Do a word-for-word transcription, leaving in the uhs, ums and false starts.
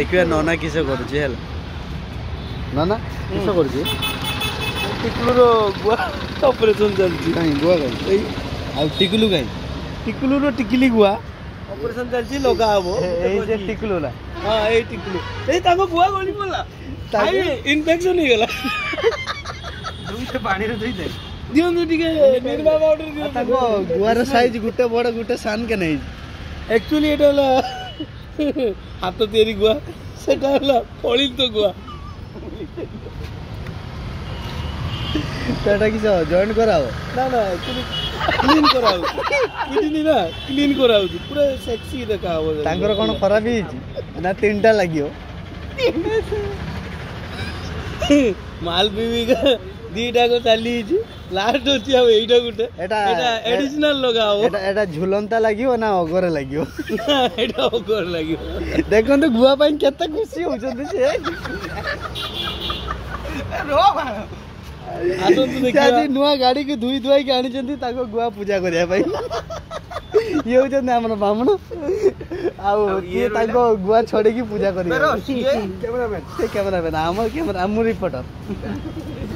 देखिए नना किस करुची है नना किस करुची टिकुलुर गुआ ऑपरेशन चलती कहीं गुआ कहीं आ टिकुलु कहीं टिकुलुर टिकिली गुआ ऑपरेशन चलती लगा हबो ए जे टिकुलुला हां ए टिकुलु ए ताको गुआ गली पडला ताई इन्फेक्शन हो गेला दुई से पानी रे देई दे दियो नु टिके निर्मा पाउडर दियो ताको गुआर साइज गुटे बड़ गुटे सान के नहीं एक्चुअली एटा हाथ तैयारी गुआ सेटा फलित तो गुआ तो किस जॉइन कराओ ना ना एक्चुअली क्लीन कराओ किडनी ना क्लीन कराओ पूरा सेक्सी देखा हो तांकर कोन खराब ही ना तीनटा लागियो माल बीवी का दीटा को चली लास्ट होची अब एटा गुटे एटा एडिशनल लगाओ एटा एटा झुलंता लागियो ना अगर लागियो एटा अगर लागियो देखो तो गुआ पाइन केते खुशी हो जंदी से रो आतो तो देखिया जी नुआ गाड़ी के धुई धुई के आनी जंदी ताको गुआ पूजा करिया भाई ये हो जंदी हमर बामण आउ ये ताको गुआ छोड़ी की पूजा करिया कैमरामैन से कैमरामैन हमर कैमरा हमर रिपोर्टर